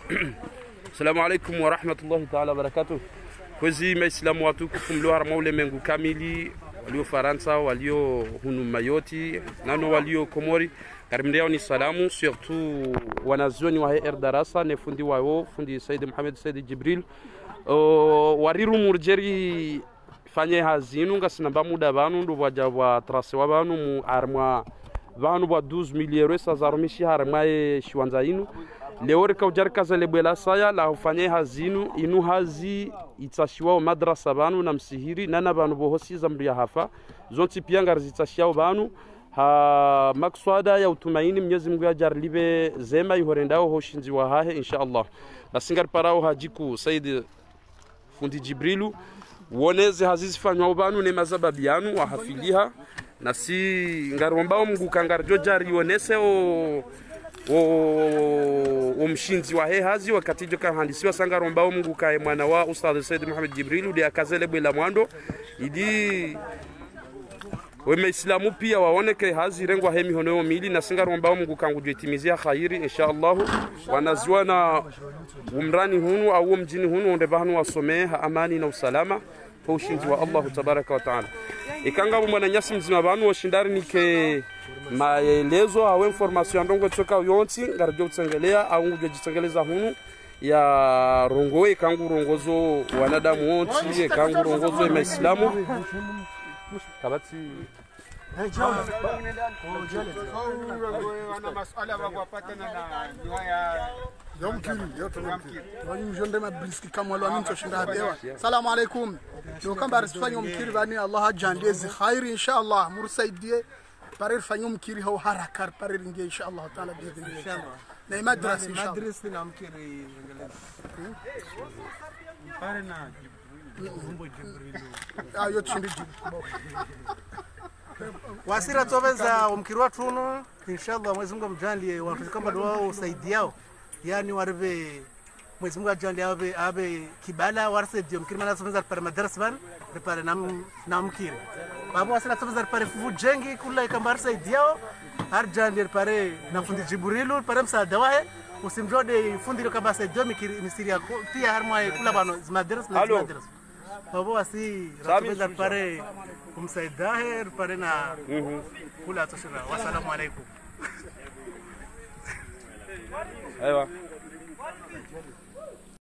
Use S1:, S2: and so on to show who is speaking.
S1: Assalamu alaikum wa rahmatullahi ta'ala barakatuh. Kwezi maislamu watukufu mlioharama ulimwengu kamili, walio Faransa, walio hunu Mayoti, nano walio Komori. Karimdeo ni salamu, surtout wanazuoni wa HR darasa ne fundi wao, fundi Said Mohamed Said Jibril. Wariru murjeri fanye hazinu ngasinamba muda banu ndo wajawa trase wa banu mu armwa banu wa 12 miliero sa zarumishi harma e shiwanza inu. Leo reka ujarika za lebwela saya la ufanye hazinu inu hazi itashiwa madrasa banu na msihiri nana banu bohosi za mdu ya hafa zonti pia ngarizitashia banu ha makswada ya utumaini Mwenyezi Mungu ajarlibe zema ihorendao hoshinzi wa hahe inshallah. Basingar parao hajiku Said fundi Jibrilu woneze hazizifanywa banu ne mazababianu wa hafiliha na si ngarombao Mungu kangarjo jari wonese o mshinzi wa hazi wakati joka handisiwa sangarombao Mungu kae mwana wa Ustadh Said Mohamed Jibril de akazele bwela mwando idi weme islamu pia waoneke hazi rengwa hemi hono mili na sangarombao Mungu kangu jetimizia khairi inshallah wanaziwa na umrani hunu au mjini hunu onde bahanu wasomeha amani na usalama kwa ushinzi wa Allah tabaraka wa taala. Ikanga mwana nyasi mzima banu washindari nike maelezo au information ndongo toka yonti ngarjo tsengelea au nguje jitsengeleza hunu ya rongo ikangu rongozo wanadamu wonti ikangu rongozo ya Islamu kabati
S2: wana masuala wakupata na haya yomkiri yote yomkiri wani jonde mabliski kama wale wani toshinda habewa. Salamu alaikum ndio kamba risifanye mkiri bani Allah ajandie khairi inshallah mursaidie parir fanyo mkiri ho harakar parir inge inshallah taala biidhnillah inshallah na madrasa inshallah madrasa na mkiri pare na Jibril ayo tshindi wasira tobeza umkiri watu uno inshallah Mwenyezi Mungu amjalie watu kama wao usaidiao yani warbe Mwenyezi Mungu ajalie abe kibala warse dio mkiri mana tobeza para madrasa ban para na mkiri babu wasira tobeza para fujengi kula kama usaidiao arjalie para na fundi Jibrilu para msaada wae usimjode fundi kama saidio mkiri misiri yako pia harmwa kula bano madrasa na madrasa babu wasi tobeza para kumsaidahe pare na kula toshira. Wassalamu alaikum.
S1: Aiwa